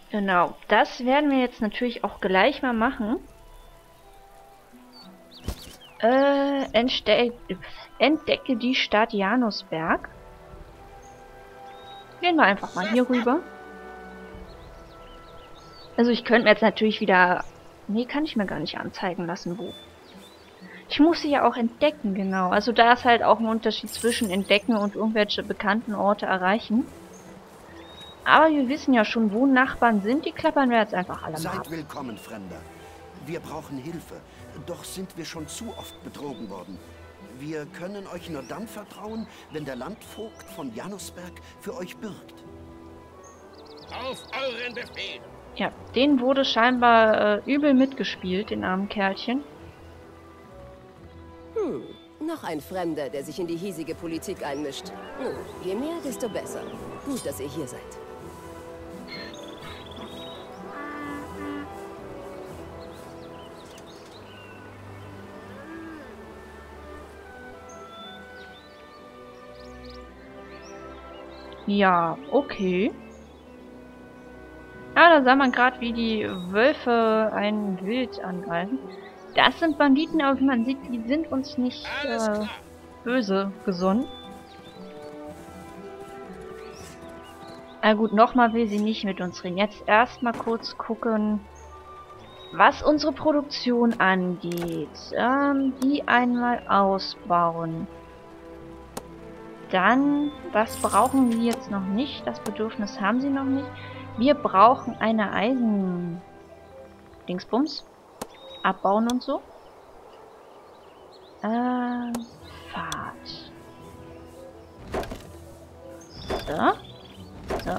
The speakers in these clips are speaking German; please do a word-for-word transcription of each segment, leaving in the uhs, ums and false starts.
Genau, das werden wir jetzt natürlich auch gleich mal machen. Äh, entste entdecke die Stadt Janusberg. Gehen wir einfach mal hier rüber. Also ich könnte mir jetzt natürlich wieder... Nee, kann ich mir gar nicht anzeigen lassen, wo. Ich muss sie ja auch entdecken, genau. Also da ist halt auch ein Unterschied zwischen entdecken und irgendwelche bekannten Orte erreichen. Aber wir wissen ja schon, wo Nachbarn sind. Die klappern wir jetzt einfach alle mal ab. Seid willkommen, Fremder. Wir brauchen Hilfe. Doch sind wir schon zu oft betrogen worden. Wir können euch nur dann vertrauen, wenn der Landvogt von Janusberg für euch bürgt. Auf euren Befehl! Ja, den wurde scheinbar äh, übel mitgespielt, den armen Kerlchen. Hm, noch ein Fremder, der sich in die hiesige Politik einmischt. Nun, je mehr, desto besser. Gut, dass ihr hier seid. Ja, okay. Ah, da sah man gerade, wie die Wölfe ein Wild angreifen. Das sind Banditen, aber wie man sieht, die sind uns nicht äh, böse gesonnen. Na gut, nochmal will sie nicht mit uns reden. Jetzt erstmal kurz gucken, was unsere Produktion angeht. Ähm, die einmal ausbauen. Dann, was brauchen wir jetzt noch nicht? Das Bedürfnis haben sie noch nicht. Wir brauchen eine Eisen... Dingsbums. Abbauen und so. Äh, Fahrt. So. So.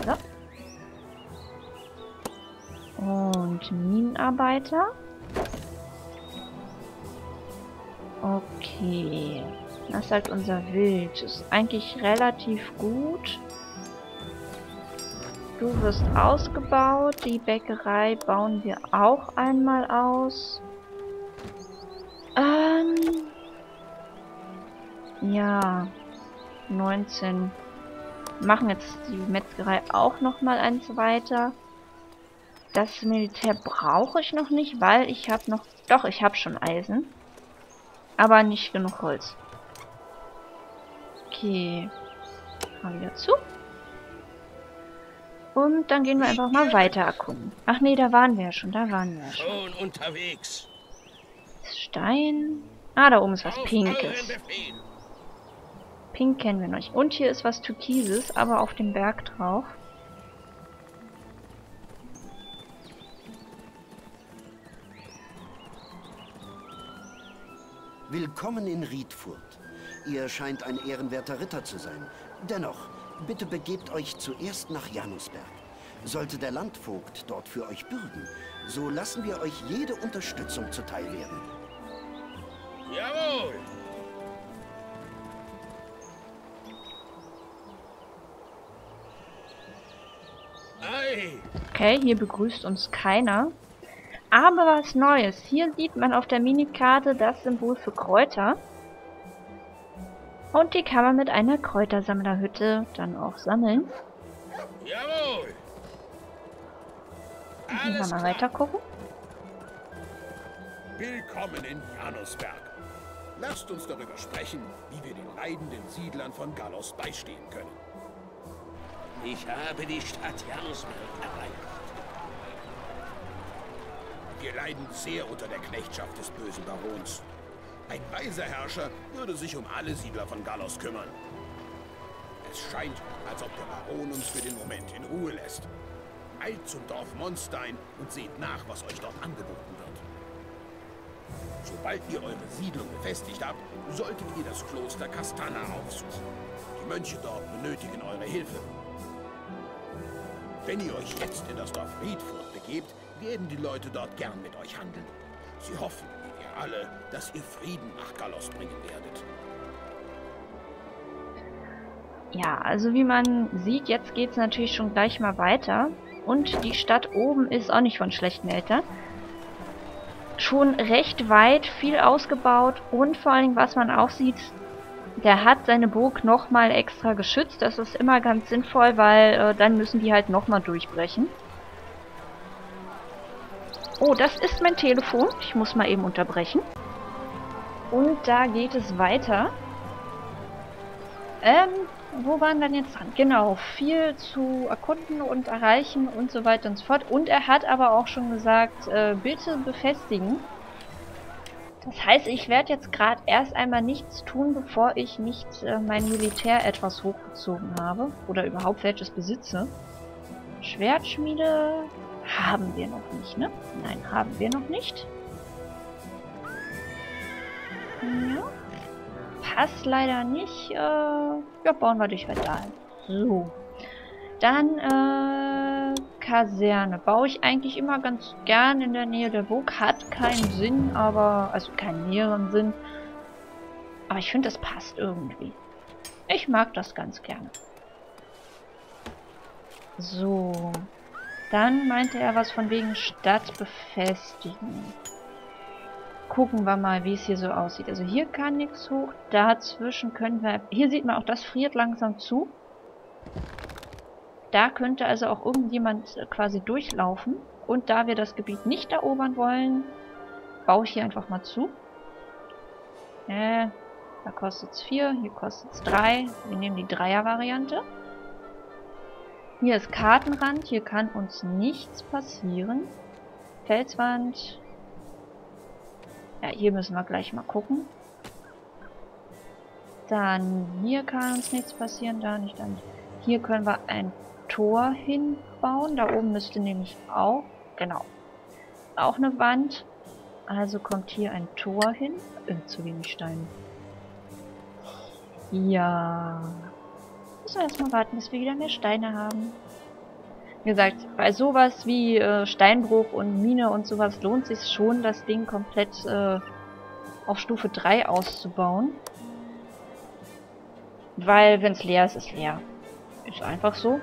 So. Und Minenarbeiter. Okay. Das ist halt unser Wild. Ist eigentlich relativ gut. Du wirst ausgebaut. Die Bäckerei bauen wir auch einmal aus. Ähm. Ja. neunzehn. Machen jetzt die Metzgerei auch nochmal eins weiter. Das Militär brauche ich noch nicht, weil ich habe noch... Doch, ich habe schon Eisen. Aber nicht genug Holz. Okay. Mal wieder zu. Und dann gehen wir einfach mal weiter erkunden. Ach nee, da waren wir ja schon. Da waren wir ja schon. Schon unterwegs. Stein. Ah, da oben ist was Pinkes. Pink kennen wir noch nicht. Und hier ist was Türkises, aber auf dem Berg drauf. Willkommen in Riedfurt. Ihr scheint ein ehrenwerter Ritter zu sein. Dennoch, bitte begebt euch zuerst nach Janusberg. Sollte der Landvogt dort für euch bürgen, so lassen wir euch jede Unterstützung zuteil werden. Jawohl! Ei! Okay, hier begrüßt uns keiner. Aber was Neues. Hier sieht man auf der Minikarte das Symbol für Kräuter. Und die kann man mit einer Kräutersammlerhütte dann auch sammeln. Jawohl! Hier können wir mal weiter gucken. Willkommen in Janusberg. Lasst uns darüber sprechen, wie wir den leidenden Siedlern von Gallos beistehen können. Ich habe die Stadt Janusberg erreicht. Wir leiden sehr unter der Knechtschaft des bösen Barons. Ein weiser Herrscher würde sich um alle Siedler von Gallos kümmern. Es scheint, als ob der Baron uns für den Moment in Ruhe lässt. Eilt zum Dorf Monstein und seht nach, was euch dort angeboten wird. Sobald ihr eure Siedlung befestigt habt, solltet ihr das Kloster Castana aufsuchen. Die Mönche dort benötigen eure Hilfe. Wenn ihr euch jetzt in das Dorf Riedfurt begebt, werden die Leute dort gern mit euch handeln. Sie hoffen, wie wir alle, dass ihr Frieden nach Gallos bringen werdet. Ja, also wie man sieht, jetzt geht es natürlich schon gleich mal weiter. Und die Stadt oben ist auch nicht von schlechten Eltern. Schon recht weit, viel ausgebaut und vor allem, was man auch sieht, der hat seine Burg nochmal extra geschützt. Das ist immer ganz sinnvoll, weil äh, dann müssen die halt nochmal durchbrechen. Oh, das ist mein Telefon. Ich muss mal eben unterbrechen. Und da geht es weiter. Ähm, wo waren wir denn jetzt dran? Genau, viel zu erkunden und erreichen und so weiter und so fort. Und er hat aber auch schon gesagt, äh, bitte befestigen. Das heißt, ich werde jetzt gerade erst einmal nichts tun, bevor ich nicht äh, mein Militär etwas hochgezogen habe. Oder überhaupt welches besitze. Schwertschmiede haben wir noch nicht, ne? Nein, haben wir noch nicht. Ja. Passt leider nicht. Äh, ja, bauen wir dich halt dahin. So. Dann, äh, Kaserne. Baue ich eigentlich immer ganz gern in der Nähe der Burg. Hat keinen Sinn, aber, also keinen näheren Sinn. Aber ich finde, das passt irgendwie. Ich mag das ganz gerne. So. Dann meinte er was von wegen Stadt befestigen. Gucken wir mal, wie es hier so aussieht. Also hier kann nichts hoch. Dazwischen können wir... Hier sieht man auch, das friert langsam zu. Da könnte also auch irgendjemand quasi durchlaufen. Und da wir das Gebiet nicht erobern wollen, baue ich hier einfach mal zu. Äh, da kostet es vier, hier kostet es drei. Wir nehmen die Dreier-Variante. Hier ist Kartenrand, hier kann uns nichts passieren. Felswand. Ja, hier müssen wir gleich mal gucken. Dann hier kann uns nichts passieren, da nicht, dann. Hier können wir ein Tor hinbauen. Da oben müsste nämlich auch, genau, auch eine Wand. Also kommt hier ein Tor hin. Äh, zu wenig Steine. Ja. Müssen wir erstmal warten, bis wir wieder mehr Steine haben. Wie gesagt, bei sowas wie äh, Steinbruch und Mine und sowas lohnt sich schon, das Ding komplett äh, auf Stufe drei auszubauen. Weil, wenn es leer ist, ist leer. Ist einfach so.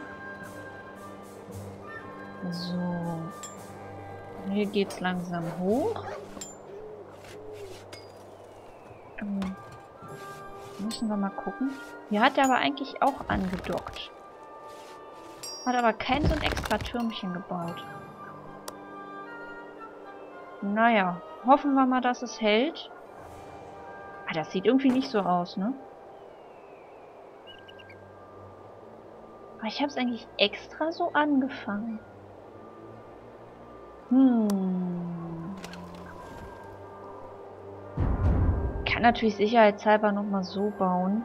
So. Hier geht's langsam hoch. Ähm, müssen wir mal gucken. Hier hat er aber eigentlich auch angedockt. Hat aber kein so ein extra Türmchen gebaut. Naja, hoffen wir mal, dass es hält. Ah, das sieht irgendwie nicht so aus, ne? Aber ich habe es eigentlich extra so angefangen. Hm. Kann natürlich sicherheitshalber nochmal so bauen.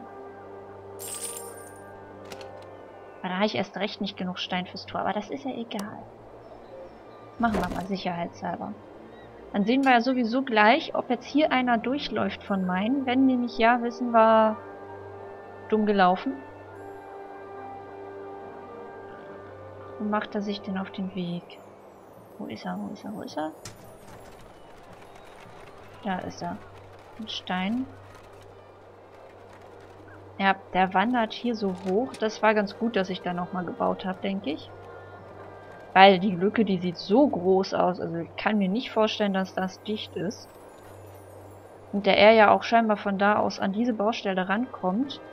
Aber da habe ich erst recht nicht genug Stein fürs Tor. Aber das ist ja egal. Machen wir mal sicherheitshalber. Dann sehen wir ja sowieso gleich, ob jetzt hier einer durchläuft von meinen. Wenn nämlich ja, wissen wir, dumm gelaufen. Wo macht er sich denn auf den Weg? Wo ist er? Wo ist er? Wo ist er? Da ist er. Ein Stein. Ja, der wandert hier so hoch. Das war ganz gut, dass ich da nochmal gebaut habe, denke ich. Weil die Lücke, die sieht so groß aus. Also ich kann mir nicht vorstellen, dass das dicht ist. Und der er ja auch scheinbar von da aus an diese Baustelle rankommt.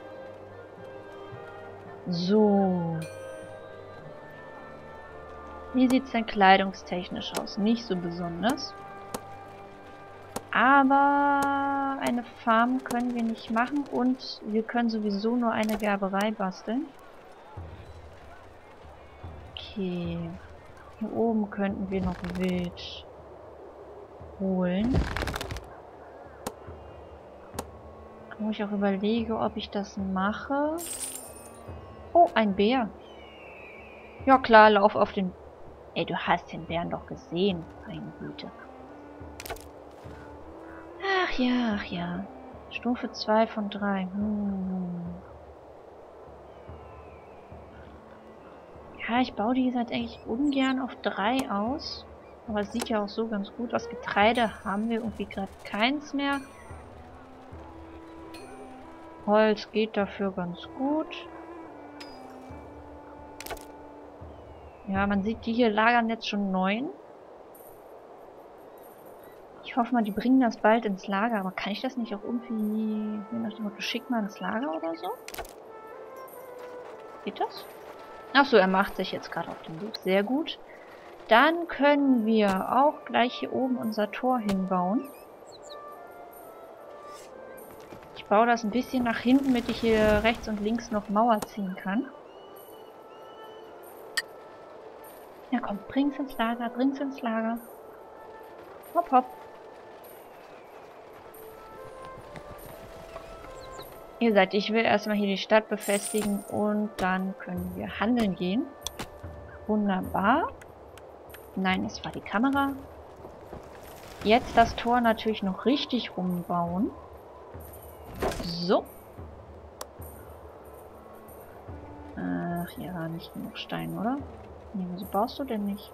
So. Wie sieht es denn kleidungstechnisch aus? Nicht so besonders. Aber eine Farm können wir nicht machen und wir können sowieso nur eine Gerberei basteln. Okay. Hier oben könnten wir noch Wild holen. Wo ich auch überlege, ob ich das mache. Oh, ein Bär. Ja klar, lauf auf den... Ey, du hast den Bären doch gesehen. Meine Güte. Ach ja, ach ja. Stufe zwei von drei. Hm. Ja, ich baue die jetzt eigentlich ungern auf drei aus. Aber es sieht ja auch so ganz gut aus. Getreide haben wir irgendwie gerade keins mehr. Holz geht dafür ganz gut. Ja, man sieht, die hier lagern jetzt schon neun. Ich hoffe mal, die bringen das bald ins Lager. Aber kann ich das nicht auch irgendwie, je nach dem Motto, schick mal ins Lager oder so? Geht das? Achso, er macht sich jetzt gerade auf den Weg. Sehr gut. Dann können wir auch gleich hier oben unser Tor hinbauen. Ich baue das ein bisschen nach hinten, damit ich hier rechts und links noch Mauer ziehen kann. Ja komm, bring's ins Lager, bring's ins Lager. Hopp, hopp. Ihr seid, ich will erstmal hier die Stadt befestigen und dann können wir handeln gehen. Wunderbar. Nein, es war die Kamera. Jetzt das Tor natürlich noch richtig rumbauen. So. Ach, hier war nicht genug Stein, oder? Nee, wieso baust du denn nicht?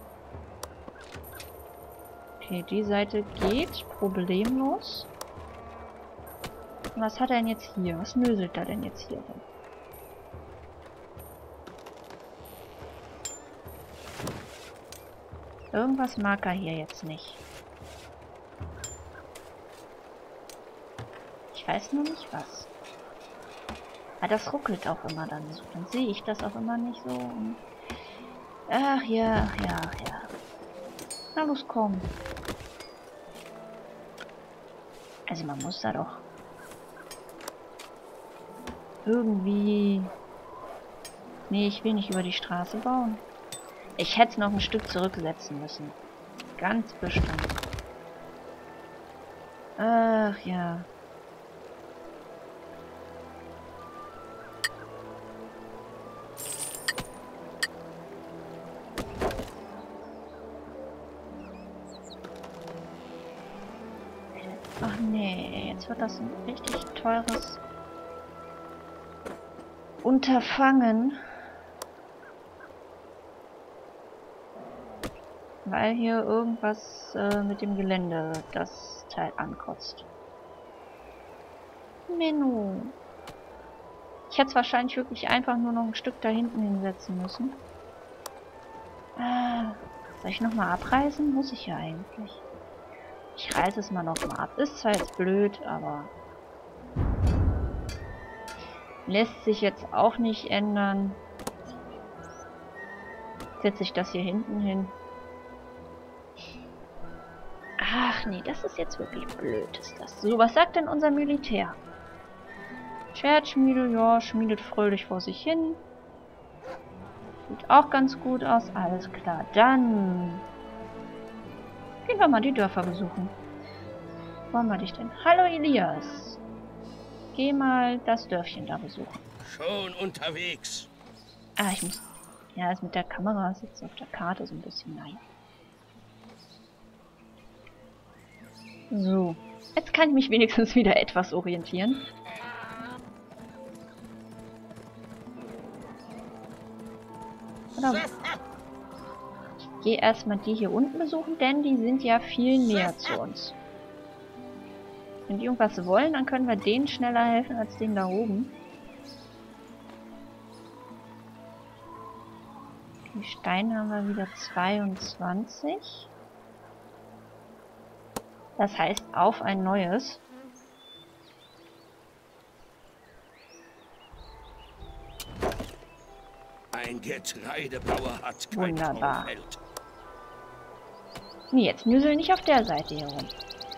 Okay, die Seite geht problemlos. Was hat er denn jetzt hier? Was nöselt er denn jetzt hier rum? Irgendwas mag er hier jetzt nicht. Ich weiß nur nicht was. Aber das ruckelt auch immer dann so. Dann sehe ich das auch immer nicht so. Und ach ja, ja, ja. Na los, komm. Also man muss da doch irgendwie... Nee, ich will nicht über die Straße bauen. Ich hätte es noch ein Stück zurücksetzen müssen. Ganz bestimmt. Ach ja. Ach nee, jetzt wird das ein richtig teures Unterfangen. Weil hier irgendwas äh, mit dem Gelände das Teil ankotzt. Menno. Ich hätte es wahrscheinlich wirklich einfach nur noch ein Stück da hinten hinsetzen müssen. Ah, soll ich nochmal abreißen? Muss ich ja eigentlich. Ich reiße es mal nochmal ab. Ist zwar jetzt blöd, aber lässt sich jetzt auch nicht ändern. Setze ich das hier hinten hin. Ach nee, das ist jetzt wirklich blöd, ist das. So, was sagt denn unser Militär? Schwertschmiede, ja, schmiedet fröhlich vor sich hin. Sieht auch ganz gut aus. Alles klar, dann gehen wir mal die Dörfer besuchen. Wo haben wir dich denn? Hallo Elias. Geh mal das Dörfchen da besuchen. Schon unterwegs. Ah, ich muss... Ja, ist mit der Kamera ist jetzt auf der Karte so ein bisschen nein. So. Jetzt kann ich mich wenigstens wieder etwas orientieren. Oder? Ich gehe erstmal die hier unten besuchen, denn die sind ja viel näher zu uns. Wenn die irgendwas wollen, dann können wir denen schneller helfen als denen da oben. Die Steine haben wir wieder zweiundzwanzig. Das heißt, auf ein neues. Ein Getreidebauer hat kein Wunderbar. Feld. Nee, jetzt müsel nicht auf der Seite hier rum.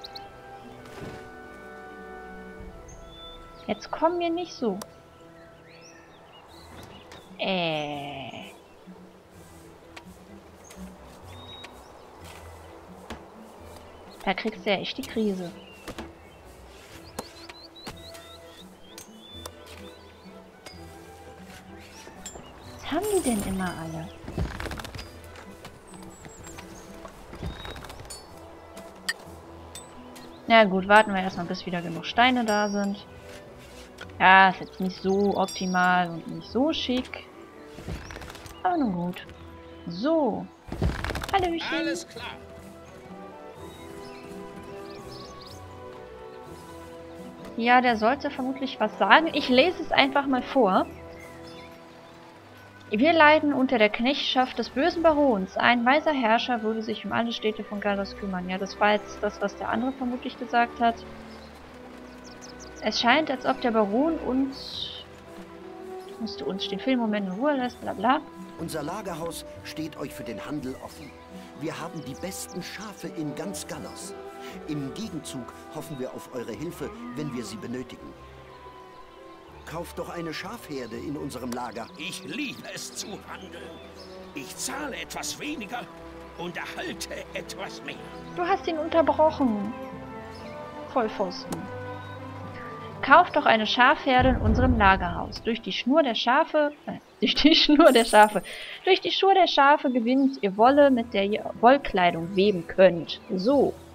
Jetzt kommen wir nicht so. Äh. Da kriegst du ja echt die Krise. Was haben die denn immer alle? Na gut, warten wir erstmal, bis wieder genug Steine da sind. Ja, ist jetzt nicht so optimal und nicht so schick. Aber nun gut. So. Hallöchen. Alles klar. Ja, der sollte vermutlich was sagen. Ich lese es einfach mal vor. Wir leiden unter der Knechtschaft des bösen Barons. Ein weiser Herrscher würde sich um alle Städte von Galos kümmern. Ja, das war jetzt das, was der andere vermutlich gesagt hat. Es scheint, als ob der Baron uns... musste uns den Filmmoment in Ruhe lässt, bla bla. Unser Lagerhaus steht euch für den Handel offen. Wir haben die besten Schafe in ganz Gallos. Im Gegenzug hoffen wir auf eure Hilfe, wenn wir sie benötigen. Kauft doch eine Schafherde in unserem Lager. Ich liebe es zu handeln. Ich zahle etwas weniger und erhalte etwas mehr. Du hast ihn unterbrochen. Vollpfosten. Kauft doch eine Schafherde in unserem Lagerhaus. Durch die Schnur der Schafe... Äh, durch die Schnur der Schafe. Durch die Schnur der Schafe gewinnt ihr Wolle, mit der ihr Wollkleidung weben könnt. So.